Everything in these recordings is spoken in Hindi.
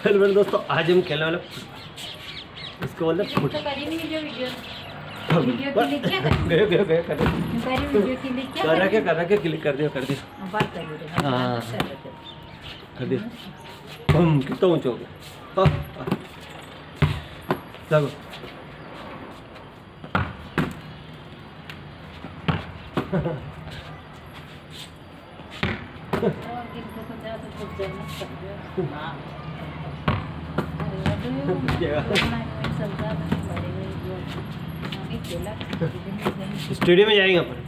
हेलो मेरे दोस्तों, आज हम खेलने वाले इसको बोलते हैं फुट। गए क्लिक कर दियो हाँ कर दियो। हम कितना ऊँचा हो गया। लगो स्टेडियम में जाएंगे अपन।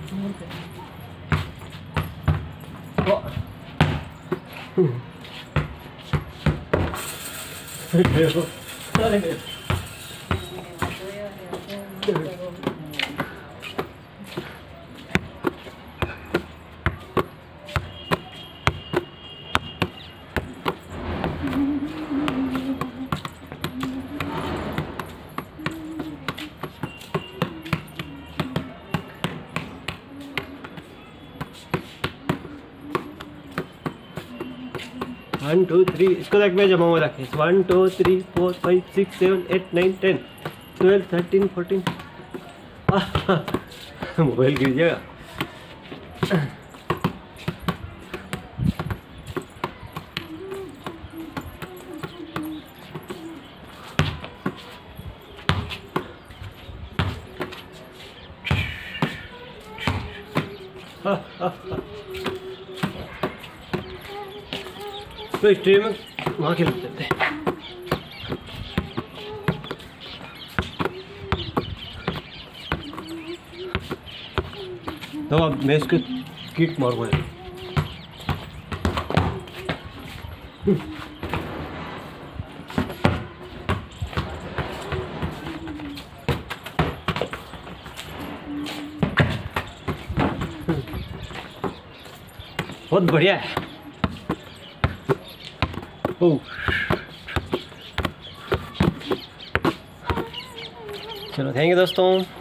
वन टू थ्री इसको तक मैं जमा हुआ रखे 1 2 3 4 5 6 7 8 9 10 12 13 14। मोबाइल गिर जाएगा। तो स्टेडियम में वहाँ खेल सकते हैं। तो अब मैं इसको किक मारूंगा। बहुत बढ़िया है। ओह चलो थैंक यू दोस्तों।